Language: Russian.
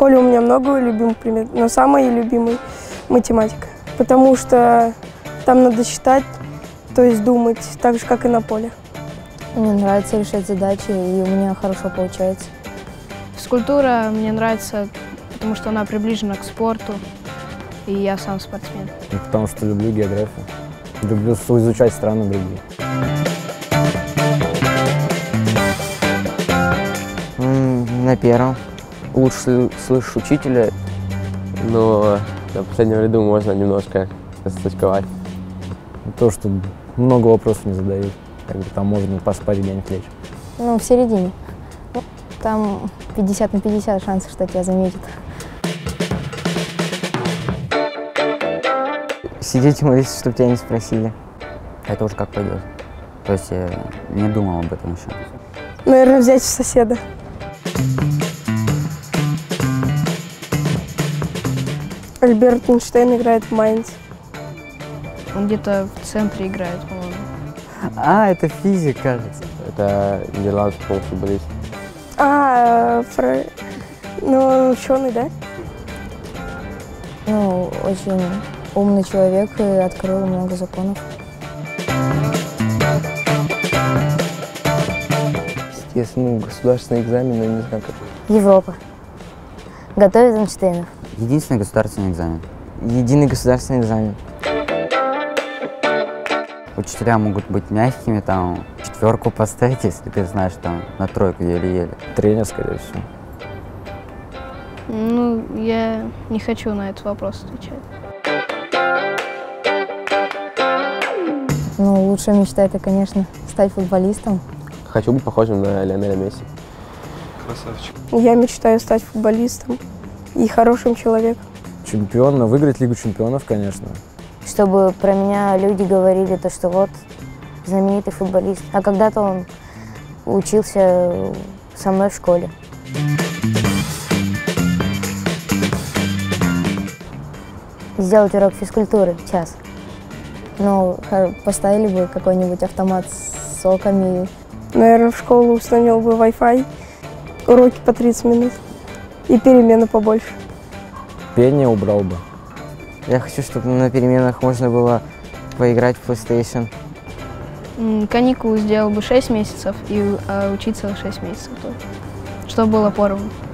школе у меня много любимых предметов, но самый любимый – математика, потому что там надо считать, то есть думать, так же, как и на поле. Мне нравится решать задачи, и у меня хорошо получается. Физкультура мне нравится, потому что она приближена к спорту, и я сам спортсмен. Потому что люблю географию, люблю изучать страны другие. На первом. Лучше слышишь учителя. Но на последнем ряду можно немножко стачковать. То, что много вопросов не задают. Как бы там можно поспать где-нибудь лечь. Ну, в середине. Там 50 на 50 шансов, что тебя заметят. Сидеть и молиться, чтобы тебя не спросили. Это уже как пойдет. То есть я не думал об этом еще. Наверное, взять соседа. Альберт Эйнштейн играет в Майнц. Он где-то в центре играет, по-моему. Это физик, кажется. Это нидерландский футболист. Ну, он ученый, да? Ну, очень умный человек и открыл много законов. Естественно, государственный экзамен, но не знаю как. Европа. Готовит Эйнштейнов. Единственный государственный экзамен. Единый государственный экзамен. Учителя могут быть мягкими, там, 4 поставить, если ты знаешь, там, на 3 еле-еле. Тренер, скорее всего. Ну, я не хочу на этот вопрос отвечать. Ну, лучшая мечта — это, конечно, стать футболистом. Хочу быть похожим на Лионеля Месси. Красавчик. Я мечтаю стать футболистом и хорошим человеком. Чемпион, выиграть Лигу чемпионов, конечно. Чтобы про меня люди говорили, то, что вот знаменитый футболист. А когда-то он учился со мной в школе. Сделать урок физкультуры, час. Ну, поставили бы какой-нибудь автомат с соками. Наверное, в школу установил бы Wi-Fi, уроки по 30 минут и перемены побольше. Пение убрал бы. Я хочу, чтобы на переменах можно было поиграть в PlayStation. Каникулы сделал бы 6 месяцев, и учиться 6 месяцев тоже, чтобы было поровну.